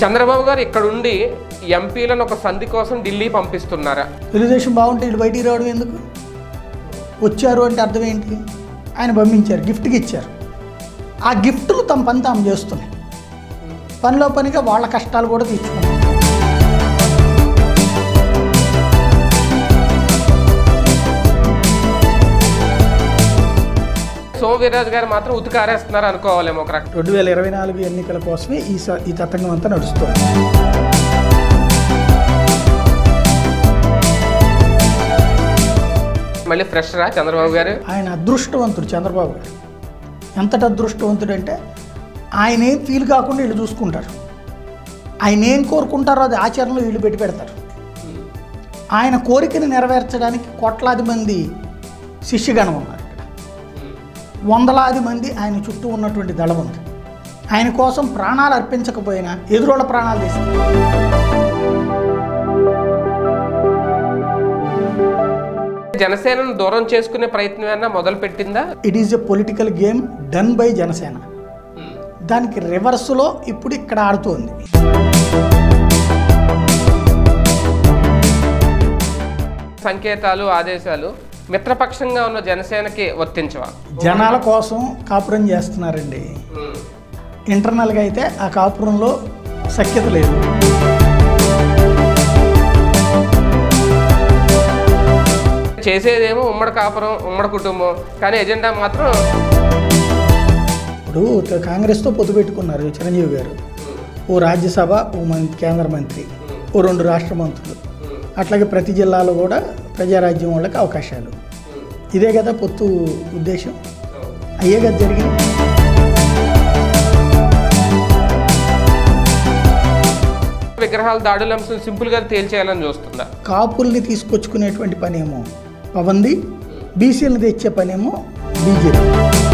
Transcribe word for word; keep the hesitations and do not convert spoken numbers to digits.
చంద్రబాబు గారు ఇక్కడ ఉండి ఎంపీలను ఒక సంధి కోసం ఢిల్లీ పంపిస్తున్నారా? తెలుగుదేశం బాగుంటే వీళ్ళు బయటికి రావడం ఎందుకు? వచ్చారు అంటే అర్థం ఏంటి? ఆయన పంపించారు, గిఫ్ట్కి ఇచ్చారు. ఆ గిఫ్ట్లు తమ పని తాము చేస్తున్నాయి. పనిలో పనిగా వాళ్ళ కష్టాలు కూడా తీర్చుకున్నారు. సోమవీర్రాజు గారు మాత్రం ఉతికారేస్తున్నారు అనుకోవాలేమో. ఒక రకం రెండు వేల ఇరవై నాలుగు ఎన్నికల కోసమే ఈ ఈ తతంగం అంతా నడుస్తుంది. మళ్ళీ ఫ్రెషరా చంద్రబాబు గారు? ఆయన అదృష్టవంతుడు. చంద్రబాబు గారు ఎంతటి అదృష్టవంతుడు అంటే ఆయన ఏం ఫీల్ కాకుండా వీళ్ళు చూసుకుంటారు. ఆయన ఏం కోరుకుంటారో అది ఆచరణలో వీళ్ళు పెట్టి పెడతారు. ఆయన కోరికను నెరవేర్చడానికి కోట్లాది మంది శిష్యగణం ఉన్నారు. వందలాది మంది ఆయన చుట్టూ ఉన్నటువంటి దళం ఉంది. ఆయన కోసం ప్రాణాలు అర్పించకపోయినా ఎదురోళ్ళ ప్రాణాలు తీస్తారు. జనసేనను దూరం చేసుకునే ప్రయత్నం ఏమన్నా మొదలు పెట్టిందా? It is a political game done by Janasena. దానికి రివర్స్లో ఇప్పుడు ఇక్కడ ఆడుతోంది. సంకేతాలు, ఆదేశాలు మిత్రపక్షంగా ఉన్న జనసేనకి వర్తించవా? జనాల కోసం కాపురం చేస్తున్నారండి. ఇంటర్నల్గా అయితే ఆ కాపురంలో సఖ్యత లేదు. చేసేదేమో ఉమ్మడి కాపురం, ఉమ్మడి కుటుంబం, కానీ ఎజెండా మాత్రం ఇప్పుడు కాంగ్రెస్తో పొత్తు పెట్టుకున్నారు చిరంజీవి గారు. ఓ రాజ్యసభ, ఓ మంత్రి, కేంద్ర మంత్రి, ఓ రెండు రాష్ట్ర మంత్రులు, అట్లాగే ప్రతి జిల్లాలో కూడా ప్రజారాజ్యం వాళ్ళకి అవకాశాలు. ఇదే కదా పొత్తు ఉద్దేశం. అయ్యే కదా జరిగింది. విగ్రహాల దాడుల అంశం సింపుల్గా తేల్చేయాలని చూస్తుందా? కాపుల్ని తీసుకొచ్చుకునేటువంటి పనేమో పవంది, బీసీలను తెచ్చే పనేమో బీజేపీ.